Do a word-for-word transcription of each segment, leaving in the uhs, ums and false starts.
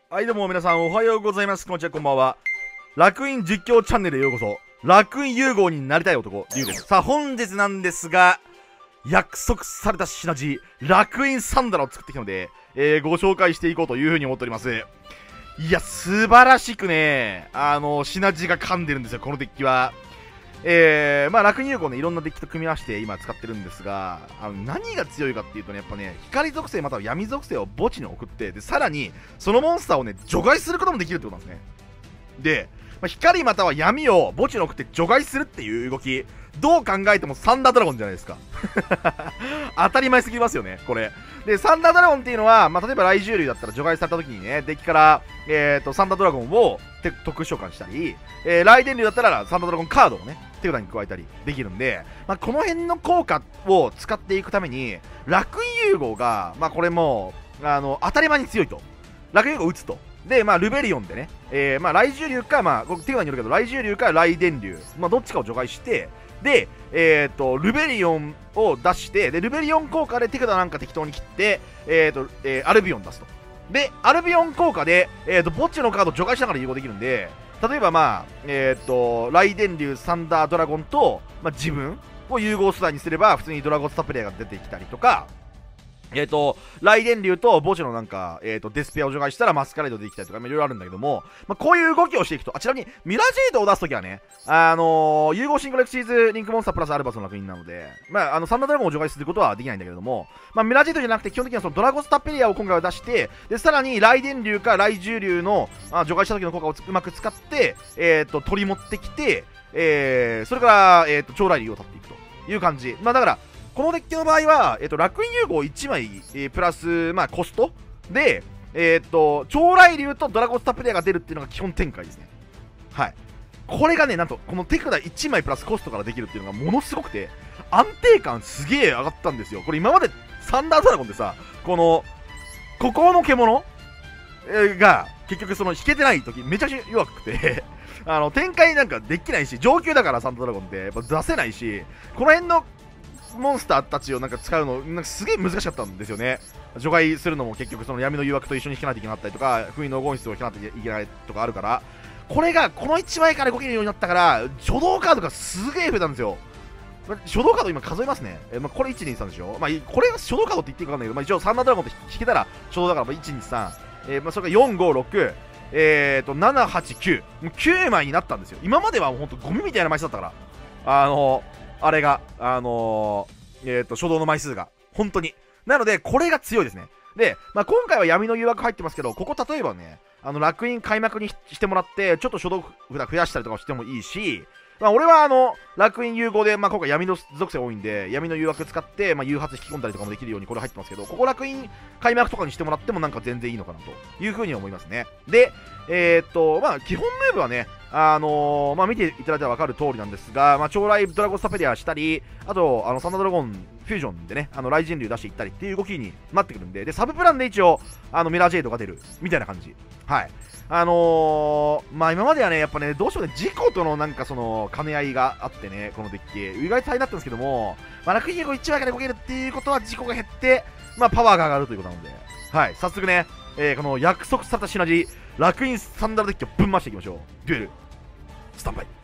はいどうも皆さんおはようございます。こんにちは、こんばんは。楽園実況チャンネルへようこそ。楽園融合になりたい男リュウです。さあ本日なんですが、約束された品地楽園サンダラを作ってきたので、えー、ご紹介していこうというふうに思っております。いや素晴らしくね、あの品地が噛んでるんですよ、このデッキは。えー、まあ楽園融合ね、いろんなデッキと組み合わせて今使ってるんですが、あの何が強いかっていうとね、やっぱね、光属性または闇属性を墓地に送って、でさらにそのモンスターをね除外することもできるってことなんですね。で、まあ、光または闇を墓地に送って除外するっていう動き、どう考えてもサンダードラゴンじゃないですか。当たり前すぎますよね、これ。で、サンダードラゴンっていうのは、まあ、例えば雷獣類だったら除外された時にね、デッキから、えーと、サンダードラゴンを特殊召喚したり、えー、雷電竜だったらサンダードラゴンカードをね、手札に加えたりできるんで、まあ、この辺の効果を使っていくために、楽園融合が、まあ、これもあの当たり前に強いと。楽園融合を打つと。で、まあ、ルベリオンでね、えー、まあ、雷獣竜か、まあ、手札によるけど、雷獣竜か雷電竜、まあ、どっちかを除外して、で、えーと、ルベリオンを出して、で、ルベリオン効果で手札なんか適当に切って、えーと、えー、アルビオン出すと。で、アルビオン効果で、えーと、墓地のカードを除外しながら融合できるんで、例えばまあ、えーと、雷電竜、サンダードラゴンと、まあ、自分を融合素材にすれば、普通にドラゴンスタプレイが出てきたりとか、えっと、雷電竜と墓地のなんか、えっと、デスペアを除外したらマスカレードできたりとか、いろいろあるんだけども、まあ、こういう動きをしていくと、あちらにミラジェイドを出すときはね、あのー、融合シンクロエクシーズリンクモンスタープラスアルバスの楽園なので、まあ、あの、サンダードラゴンを除外することはできないんだけども、まあ、ミラジェイドじゃなくて基本的にはそのドラゴンスタペリアを今回は出して、で、さらに雷電竜か雷獣竜のあ除外した時の効果をうまく使って、えっと、取り持ってきて、えー、それから、えっと、超雷竜を立っていくという感じ。まあ、だから、このデッキの場合は、えっと、楽園融合いちまい、えー、プラス、まあ、コストで、えっと、超雷竜とドラゴンスタープレイヤーが出るっていうのが基本展開ですね。はい。これがね、なんと、この手札いちまいプラスコストからできるっていうのがものすごくて、安定感すげえ上がったんですよ。これ今までサンダードラゴンでさ、この、ここの獣が、結局その引けてない時めちゃくちゃ弱くて、あの、展開なんかできないし、上級だからサンダードラゴンってやっぱ出せないし、この辺のモンスターたちをなんか使うのなんかすげえ難しかったんですよね。除外するのも結局その闇の誘惑と一緒に引かないといけなかったりとか、封印の合室を引かないといけないとかあるから、これがこのいちまいから動けるようになったから書道カードがすげえ増えたんですよ。書道カード今数えますね。え、まあ、これいちにさんでしょ。まあ、これが書道カードって言っていいかわかんないけど、まあ、一応サンダードラゴンって引けたら書道だから、まあ、いちにさん、えー、まあそれがよんごろく、えーとななはちきゅう、もうきゅうまいになったんですよ。今まではもうほんとゴミみたいな枚数だったから、あのー、あれがあのーえーと、初動の枚数が。本当に。なので、これが強いですね。で、まあ、今回は闇の誘惑入ってますけど、ここ例えばね、あの、楽園開幕にしてもらって、ちょっと初動札増やしたりとかしてもいいし、まあ、俺はあの、楽園融合で、まあ、今回闇の属性多いんで、闇の誘惑使って、まあ、誘発引き込んだりとかもできるようにこれ入ってますけど、ここ楽園開幕とかにしてもらってもなんか全然いいのかなというふうに思いますね。で、えー、っと、まあ、基本ムーブはね、あのー、まあ、見ていただいたら分かる通りなんですが、まあ、超雷ドラゴンスタペリアしたり、あと、あの、サンダードラゴンフュージョンでね、あの、雷神竜出していったりっていう動きになってくるんで、で、サブプランで一応、あの、ミラージェイドが出る、みたいな感じ。はい。あのー、まあ、今まではね、やっぱね、どうしてもね、事故とのなんかその、兼ね合いがあってね、このデッキ、意外と大変だったんですけども、まあ、楽園融合いちまいから動けるっていうことは、事故が減って、まあ、パワーが上がるということなので、はい、早速ね、えー、この約束されたシナジー、楽園サンダルデッキをぶん回していきましょう。デュエル、スタンバイ。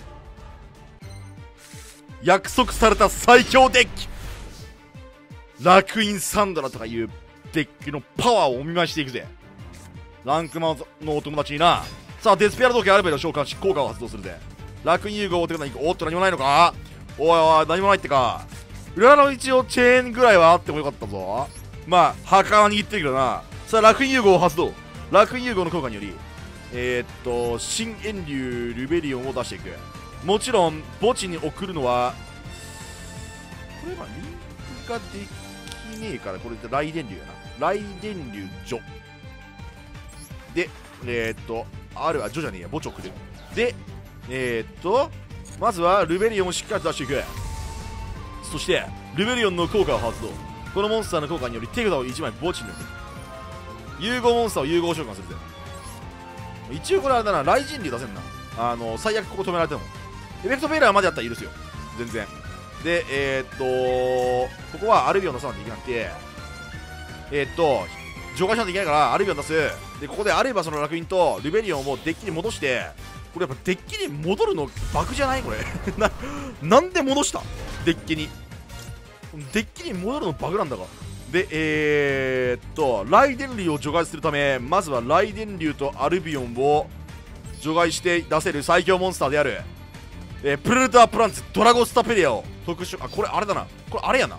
約束された最強デッキ、楽園サンダラとかいうデッキのパワーをお見舞いしていくぜ。ランクマのお友達にな。さあ、デスペアル時アルベルを召喚し効果を発動するぜ。楽園融合を手札に行く。おっと、何もないのか。おいおい、何もないってか。裏の一応チェーンぐらいはあってもよかったぞ。まあ、墓に言ってるけどな。さあ、楽園融合を発動。楽園融合の効果により、えー、っと、新遠竜ルベリオンを出していく。もちろん、墓地に送るのは、これはリンクができねえから、これって雷電竜やな。雷電竜ジョ。で、えー、っと、ある、あ、ジョじゃねえや、墓地を送る。で、えー、っと、まずはルベリオンをしっかりと出していく。そして、ルベリオンの効果を発動。このモンスターの効果により手札をいちまい墓地に置く。融合モンスターを融合召喚するぜ。一応これあれだな、雷神竜出せんな。あの、最悪ここ止められても。エフェクトベイラーまでやったら許すよ。全然。で、えー、っと、ここはアルビオン出さなきゃいけなくて、えー、っと、除外しなきゃいけないから、アルビオン出す。 でここであるいはそのラクインとルベリオンをデッキに戻して、これやっぱデッキに戻るのバグじゃないこれな。なんで戻したデッキにデッキに戻るのバグなんだが。でえー、っと雷電竜を除外するため、まずは雷電竜とアルビオンを除外して出せる最強モンスターである、えー、プレデタープランツドラゴスタペリアを特殊、あこれあれだな、これあれやな、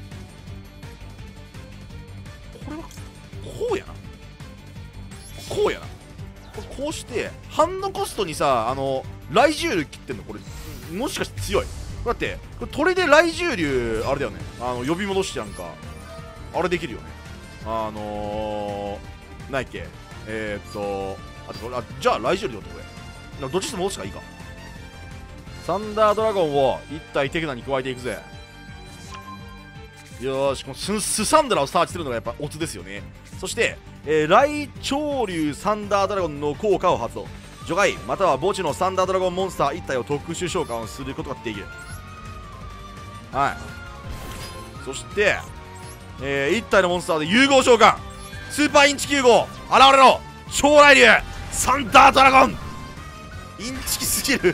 これはこうやな、こうやな、これこうして半のコストにさ、あのライジュール切ってんの、これもしかして強い。だってこれ鳥でライジュールあれだよね、あの呼び戻してなんかあれできるよね、あのー、ないっけ、えー、っとあとあじゃあライジュールよってこれどっちでも戻すかいいか。サンダードラゴンを一体手札に加えていくぜ。よーし、このススサンドラをサーチするのがやっぱオツですよね。そして、えー、雷潮流サンダードラゴンの効果を発動、除外または墓地のサンダードラゴンモンスター一体を特殊召喚することができる。はい、そして、えー、一体のモンスターで融合召喚、スーパーインチきゅう号現れろ超雷竜サンダードラゴン。インチキすぎる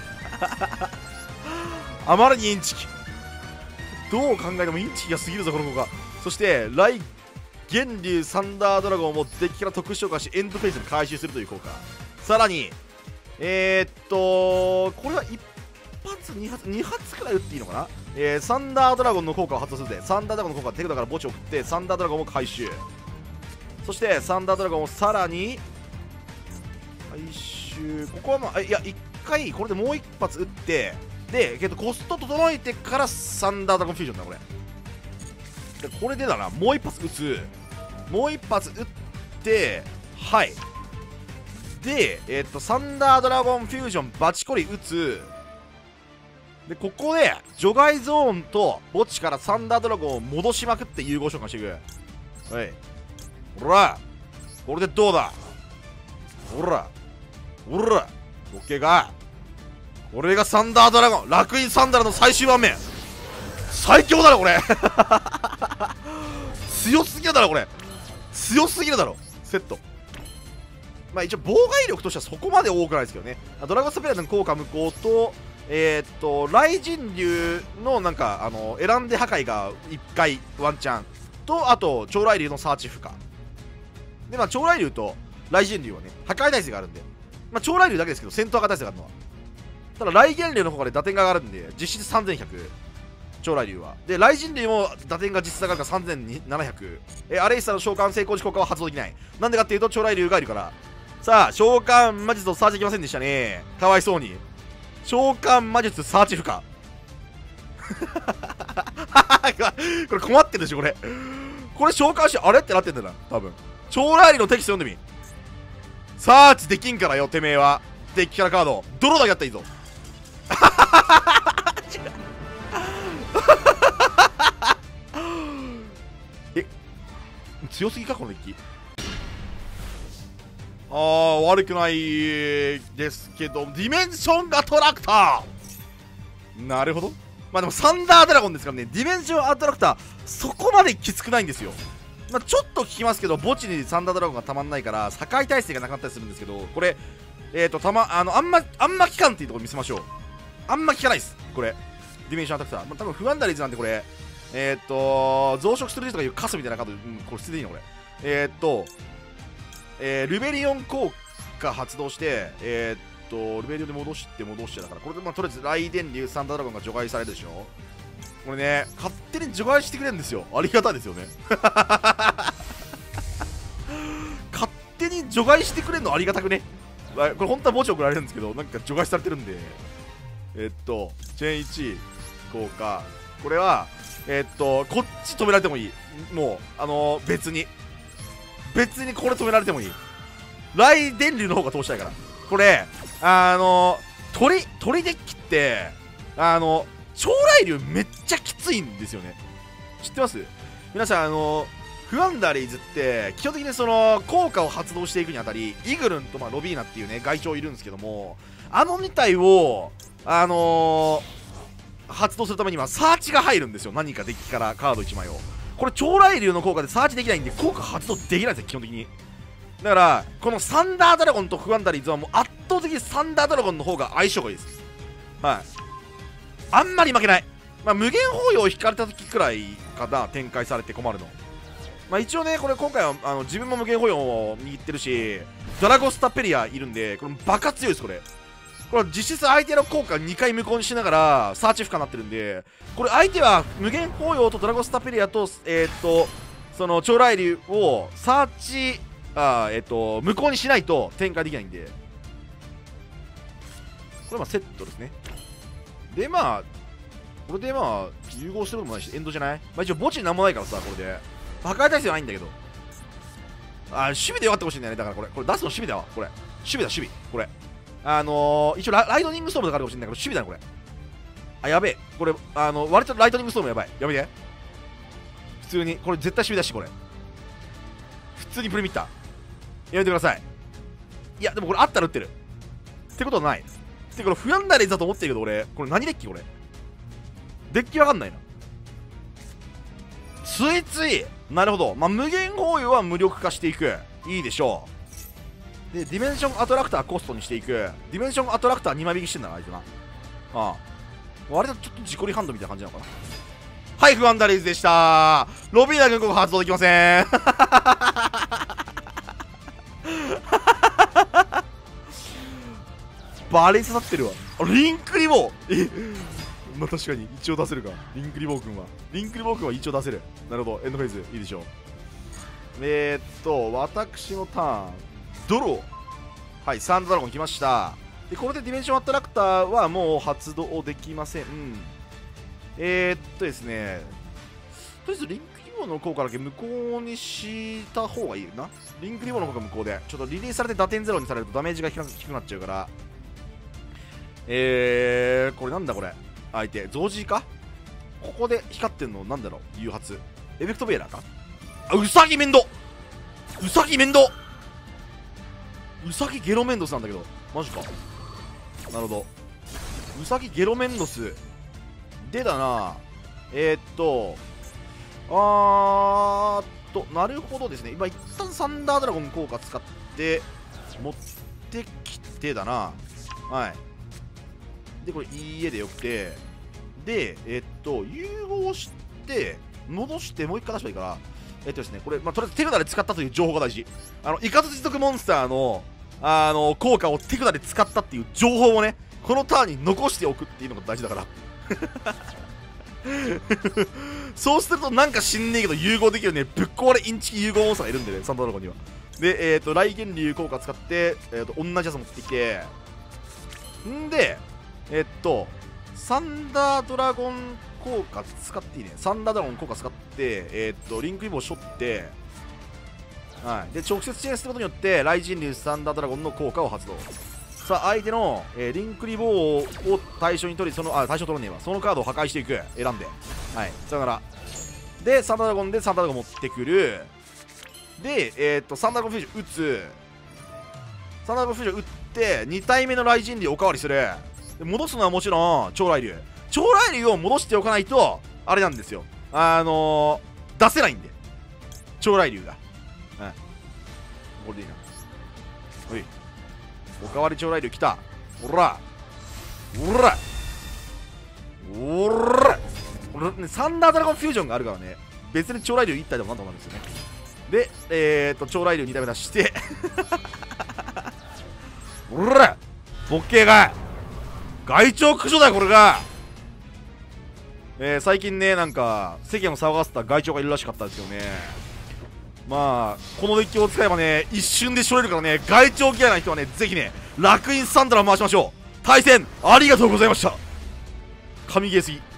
あまりにインチキ、どう考えてもインチキがすぎるぞこの子が。そして雷源竜サンダードラゴンをデッキから特殊召喚しエンドフェイスに回収するという効果。さらにえー、っとこれはいっ発に発に発くらい打っていいのかな、えー、サンダードラゴンの効果を発動するで、サンダードラゴンの効果は手札から墓地を振ってサンダードラゴンを回収。そしてサンダードラゴンをさらに回収、ここはまあいやいっかいこれでもう一発撃って、で、けどコスト整えてからサンダードラゴンフュージョンだこれで、これでだな、もう一発撃つ、もう一発撃って、はいで、えー、っとサンダードラゴンフュージョンバチコリ撃つ。でここで除外ゾーンと墓地からサンダードラゴンを戻しまくって融合召喚していく。はい、ほらこれでどうだ、ほらほらオッケーか。これがサンダードラゴンラクインサンダーの最終盤面、最強だろこれ強すぎるだろこれ、強すぎるだろセット。まあ一応妨害力としてはそこまで多くないですけどね。ドラゴンスタペリアの効果無効と、えー、っと雷神竜のなんかあの選んで破壊がいっかいワンチャンと、あと超雷竜のサーチ負荷で、まあ超雷竜と雷神竜はね破壊耐性があるんで、まあ超雷竜だけですけど戦闘破壊耐性があるのは、ただ雷源竜の方で打点が上がるんで実質さんぜんひゃく、超雷竜はで雷神竜も打点が実質上がるからさんぜんななひゃく、えアレイスタの召喚成功時効果は発動できない。なんでかっていうと超雷竜がいるから。さあ召喚魔術とサーチできませんでしたね、かわいそうに。召喚魔術サーチ負荷これ困ってるでしょこれ、これ召喚してあれってなってんだな多分。超雷竜のテキスト読んでみ、サーチできんからよてめえは。デッキからカードドローだけやったらいいぞえ強すぎかこのデッキ。あー悪くないですけど、ディメンションアトラクター、なるほど。まあでもサンダードラゴンですからね、ディメンションアトラクターそこまできつくないんですよ。まあ、ちょっと聞きますけど墓地にサンダードラゴンがたまんないから破壊耐性がなくなったりするんですけど、これえーとたまあのあんまあんま効かんっていうところ見せましょう。あんま効かないですこれディメンションアトラクター、まあ、多分不安ダリーズなんでこれえっ、ー、と増殖するとかいうカスみたいなカード、うん、これ捨てていいのこれ。えっ、ー、とえー、ルベリオン効果発動して、えー、っとルベリオンで戻して戻してだから、これでまあとりあえず雷電竜サンダードラゴンが除外されるでしょ。これね勝手に除外してくれるんですよ、ありがたいですよね勝手に除外してくれるのありがたくね。これ本当は墓地送られるんですけどなんか除外されてるんで、えー、っとチェーンいち効果、これはえー、っとこっち止められてもいい、もうあのー、別に別にこれ止められてもいい。雷電竜の方が通したいから。これあの鳥鳥デッキってあの超雷竜めっちゃきついんですよね。知ってます？皆さんあのフワンダリーズって基本的にその効果を発動していくにあたりイグルンとまあロビーナっていうね外鳥いるんですけども、あのに体をあのー、発動するためにはサーチが入るんですよ。何かデッキからカードいちまいを。これ超雷竜の効果でサーチできないんで効果発動できないんですよ基本的に。 だからこのサンダードラゴンとフワンダリーズはもう圧倒的にサンダードラゴンの方が相性がいいです。はい、あんまり負けない。まあ、無限包囲を引かれた時くらいかな、展開されて困るの。まあ一応ね、これ今回はあの自分も無限包囲を握ってるし、ドラゴスタペリアいるんで、これバカ強いです。これこれ実質相手の効果にかい無効にしながらサーチ負荷になってるんで、これ相手は無限包囲とドラゴスタペリアとえー、っとその超雷竜をサーチあえー、っと無効にしないと展開できないんで、これまあセットですね。でまあこれでまあ融合することもないしエンドじゃない。まあ一応墓地なんもないからさ、これで破壊耐性はないんだけど、あ守備で終わってほしいんだよね。だからこれこれ出すの守備だわ。これ守備だ守備。これあのー、一応ラライトニングストームとかあるかもしれないけど守備だねこれ。あやべえ、これあの割とライトニングストームやばい。やめて普通にこれ絶対守備だし、これ普通にプレミッターやめてください。いやでもこれあったら打ってるってことはないって、これフヤンダレーズだと思ってるけど、俺これ何デッキ、これデッキわかんないな。ついついなるほど、まあ、無限包囲は無力化していく、いいでしょう。でディメンションアトラクターコストにしていく。ディメンションアトラクターにまい引きしてんだなあいつな。ああ割とちょっと自己リハンドみたいな感じなのかな。はい、フワンダレーズでした。ロビーナ君ここ発動できませんバレ刺さってるわ。リンクリボーえまあ確かに一応出せるか。リンクリボー君はリンクリボー君は一応出せる。なるほど、エンドフェーズいいでしょう。えー、っと私のターンドロー。はい、サンドドラゴン来ました。でこれでディメンションアトラクターはもう発動できません。えー、っとですねとりあえずリンクリボーの効果だけ無効にした方がいいな。リンクリボーの効果無効でちょっとリリースされて打点ゼロにされるとダメージが低くなっちゃうから。えー、これなんだこれ、相手ゾウジーか。ここで光ってんのなんだろう、誘発エフェクトベーラーか。あ、ウサギメンドウサギメンドウサギゲロメンドスなんだけどマジか。なるほど、ウサギゲロメンドスでだな。えー、っとあーっとなるほどですね。今一旦サンダードラゴン効果使って持ってきてだな。はいでこれ家でよくて、でえっと融合して戻してもう一回出せばいいから、えっとですねこれ、まあ、とりあえず手札で使ったという情報が大事。あのイカズチ族モンスターのあの効果を手札で使ったっていう情報をねこのターンに残しておくっていうのが大事だからそうするとなんか知んねえけど融合できるねぶっ壊れインチキ融合モンスターがいるんでね、サンドドラゴンには。でえっと雷源流効果使って、えー、と同じやつ持ってきてんでえっとサンダードラゴン効果使っていいね。サンダードラゴン効果使ってえっとリンクリボーを背負って、はい、で直接チェーンすることによって雷神竜サンダードラゴンの効果を発動。さあ相手の、えー、リンクリボーを対象に取り、そのあ対象取らねえわ、そのカードを破壊していく。選んではいさよならでサンダードラゴンでサンダードラゴン持ってくる。でえっとサンダードラゴンフュージョン打つ。サンダードラゴンフュージョン打ってに体目の雷神竜おかわりする。で戻すのはもちろん超雷竜超雷竜を戻しておかないとあれなんですよ、あのー、出せないんで超雷竜が、うん、これでいいな。おいおかわり超雷竜来た。おらおらおらこれ、ね、サンダードラゴンフュージョンがあるからね別に超雷竜いち体でもなんとかなるんですよね。でえー、っと超雷竜に体目出しておらボッケーが害鳥駆除だよこれが。えー、最近ねなんか世間を騒がせた害鳥がいるらしかったんですよね。まあこのデッキを使えばね一瞬でしょれるからね、害鳥嫌いな人はねぜひね楽印サンダラ回しましょう。対戦ありがとうございました。神ゲーすぎ。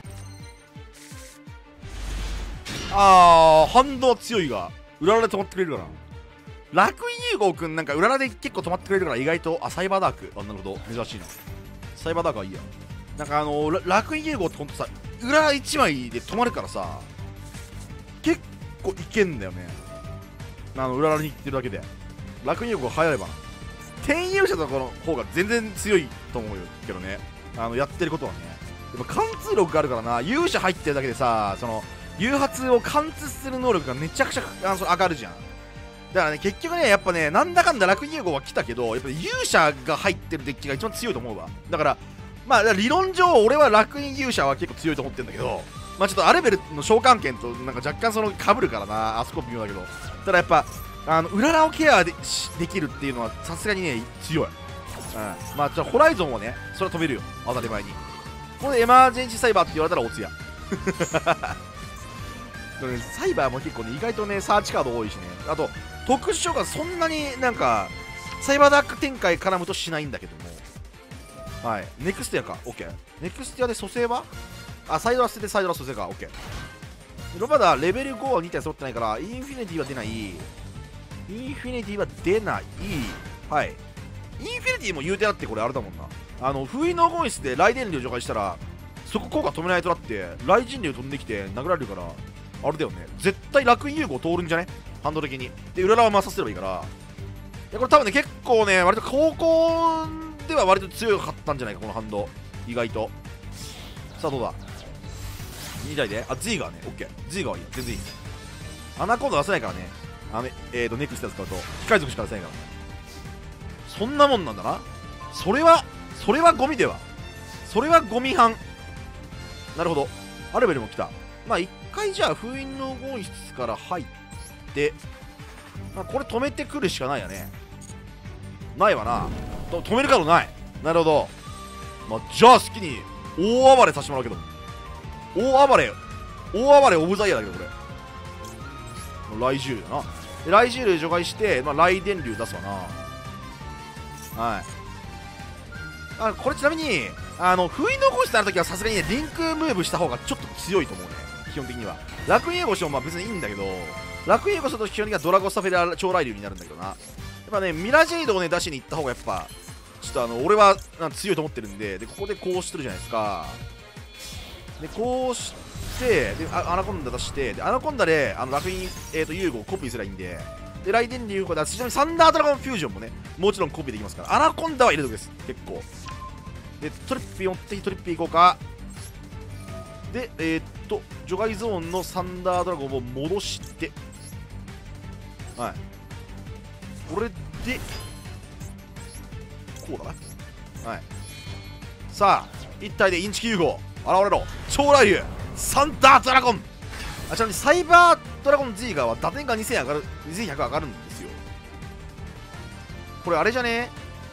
あー反動は強いが裏ラで止まってくれるかな。楽印融合くんなんか裏ラで結構止まってくれるから意外と。あサイバーダーク、あなるほど珍しいな。サイバーダークはいいや。なんかあのー、楽印融合ってほんとさ裏いちまいで止まるからさ結構いけんだよね。あの裏ラに行ってるだけで楽印融合が流行ればな転勇者とかの方が全然強いと思うけどね、あのやってることはね。でも貫通力があるからな、勇者入ってるだけでさその誘発を貫通する能力がめちゃくちゃあのそれ上がるじゃん。 だからね、結局ね、やっぱね、なんだかんだ楽融合は来たけど、やっぱり勇者が入ってるデッキが一番強いと思うわ。だから、まあ、理論上、俺は楽園勇者は結構強いと思ってるんだけど、まあちょっとアレベルの召喚権となんか若干その被るからな、あそこ微妙だけど、ただやっぱ、あの、うららをケアでできるっていうのはさすがにね、強い。うん。まあ、じゃあ、ホライゾンはね、それは飛べるよ。当たり前に。これエマージェンシーサイバーって言われたらおつや。サイバーも結構ね、意外とね、サーチカード多いしね。あと、特殊召喚そんなになんか、サイバーダーク展開絡むとしないんだけども。はい。ネクスティアか。オッケー。ネクスティアで蘇生はあ、サイドラ捨ててサイドラ蘇生か。オッケー。ロバダレベルごはに体揃ってないから、インフィニティは出ない。インフィニティは出ない。はい。インフィニティも言うてあってこれあれだもんな。あの、封印のゴイスで雷電流除外したら、そこ効果止めないとだって、雷神流飛んできて殴られるから、あれだよね。絶対楽園融合通るんじゃねハンド的に。で、裏側回させればいいから。いや、これ多分ね、結構ね、割と高校では割と強かったんじゃないか、このハンド。意外と。さあ、どうだに体で、あ、Z がね、オッケー。Z がいい。全然いい。アナコンダ出せないからね。あの、えーと、ネクスト使うと、機械族しか出せないからね。そんなもんなんだな。それは、それはゴミでは。それはゴミ班。なるほど。アルベルも来た。まあ、一回じゃあ、封印のゴン室から入って、まあ、これ止めてくるしかないよね。ないわな。と止めるカードない。なるほど。まあ、じゃあ好きに大暴れさせてもらうけど。大暴れ、大暴れオブザイヤーだけど、これ。雷獣だな。雷獣除外して、まあ、雷電流出すわな。はい。あ、これちなみに、あの、封印のゴン室あるときはさすがにね、リンクムーブした方がちょっと強いと思うね。基本的には。楽園融合してもまあ別にいいんだけど、楽園融合すると基本的にはドラゴスタフェラ超雷流になるんだけどな。やっぱね、ミラジェイドをね、出しに行った方がやっぱ、ちょっとあの、俺はなん強いと思ってるんで、で、ここでこうしてるじゃないですか。で、こうして、で、アナコンダ出して、で、アナコンダで、あの、楽園、えーと、融合をコピーすればいいんで、で、雷電流、これ、ちなみにサンダードラゴンフュージョンもね、もちろんコピーできますから、アナコンダは入れとくです、結構。で、トリッピー持ってきてトリッピーいこうか。で、えー、っと、除外ゾーンのサンダードラゴンを戻して、はい。これで、こうだな。はい。さあ、一体でインチキ融合、現れろ。超雷流、サンダードラゴン。あ、ちなみにサイバードラゴン Z がは打点がにせん上がる、にせんひゃく上がるんですよ。これあれじゃね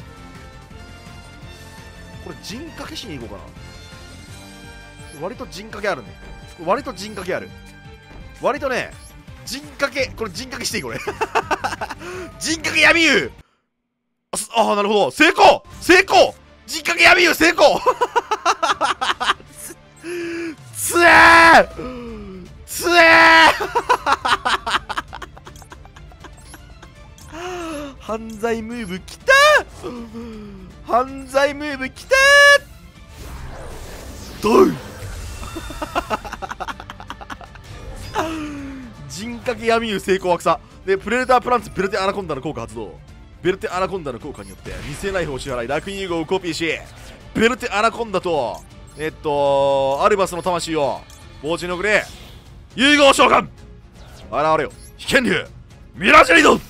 これ陣掛けしに行こうかな。割と陣掛けあるね。割と陣掛けある。割とね、陣掛け、これ陣掛けしていいこれ。陣掛け闇湯。ああ、なるほど。成功成功陣掛け闇湯成功。つつえーつえー犯罪ムーブきたー犯罪ムーブきたードン陣掛け闇湯成功枠さで、プレデタープランツベルテアナコンダの効果発動。ベルテアナコンダの効果によって偽ナイフを支払い楽園融合をコピーし、ベルテアナコンダとえっとアルバスの魂を墓地に送れ。融合召喚現れよ危険竜ミラジェイド。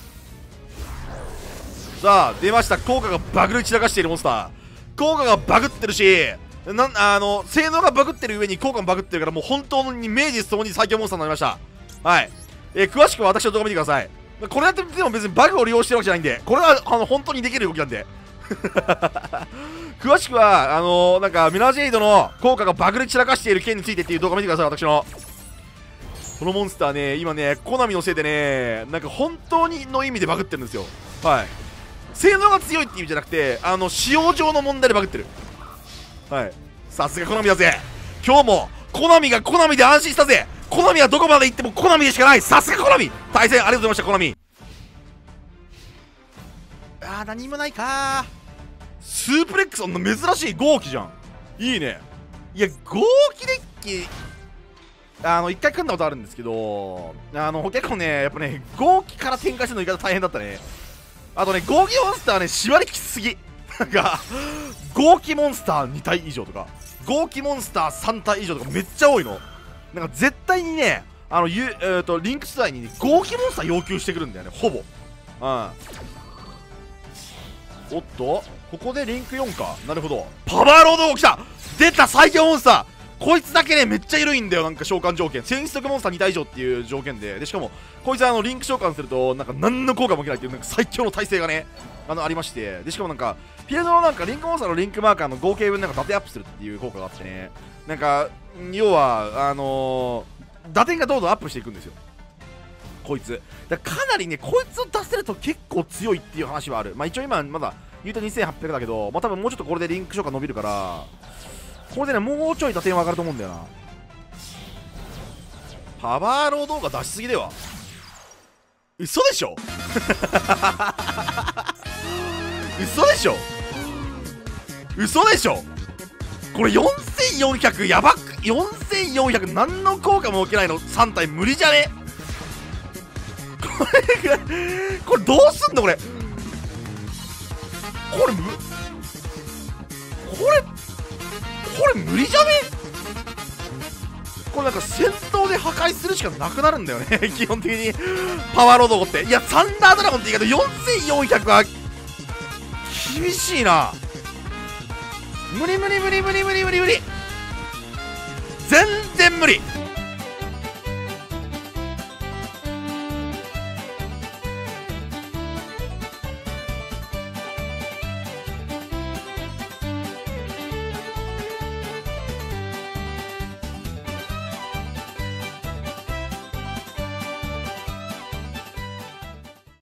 さあ出ました。効果がバグり散らかしているモンスター。効果がバグってるし、なんあの性能がバグってる上に効果もバグってるから、もう本当に名実ともに最強モンスターになりました。はい、えー、詳しくは私の動画見てください。これやってても別にバグを利用してるわけじゃないんで、これはあの本当にできる動きなんで。詳しくはあのー、なんかミラージェイドの効果がバグり散らかしている件についてっていう動画見てください。私のこのモンスターね、今ねコナミのせいでね、なんか本当にの意味でバグってるんですよ。はい、性能が強いって意味じゃなくて、あの使用上の問題でバグってる。はい、さすがコナミだぜ。今日もコナミがコナミで安心したぜ。コナミはどこまで行ってもコナミでしかない。さすがコナミ。対戦ありがとうございましたコナミ。あー、何もないかー。スープレックス、そんな珍しい豪気じゃん。いいね。いや、豪気デッキ、あの、一回組んだことあるんですけど、あの、結構ね、やっぱね、豪気から展開するの意外と大変だったね。あとね、豪気モンスターね、縛りきつすぎ。なんか、豪気モンスターに体以上とか、豪気モンスターさん体以上とかめっちゃ多いの。なんか絶対にね、 あのゆ、えー、とリンク世代に、ね、合気モンスター要求してくるんだよね、ほぼ。うん。おっと、ここでリンクよんか。なるほど。パワーロードが来た。出た最強モンスター。こいつだけねめっちゃ緩いんだよ。なんか召喚条件、戦士族モンスターに体以上っていう条件で、でしかもこいつはあのリンク召喚するとなんか何の効果も受けないっていうなんか最強の耐性がねあのありまして、でしかもなんかフィールドのなんかリンクモンスターのリンクマーカーの合計分なんか打点アップするっていう効果があってね、なんか要はあのー、打点がどんどんアップしていくんですよ、こいつだから。かなりねこいつを出せると結構強いっていう話はある。まあ一応今まだ言うとにせんはっぴゃくだけど、まあ多分もうちょっとこれでリンク召喚伸びるから、これでねもうちょい打点は上がると思うんだよな。パワーロー動画出しすぎでは。嘘でしょ嘘でしょ嘘でしょこれよんせんよんひゃくやばく、よんせんよんひゃく何の効果も受けないのさん体無理じゃね。これこれどうすんのこれ。これむこれこれ無理じゃね。これなんか戦闘で破壊するしかなくなるんだよね基本的にパワーロードって。いやサンダードラゴンって言い方よんせんよんひゃくは厳しいな。無理無理無理無理無理無理無理、全然無理。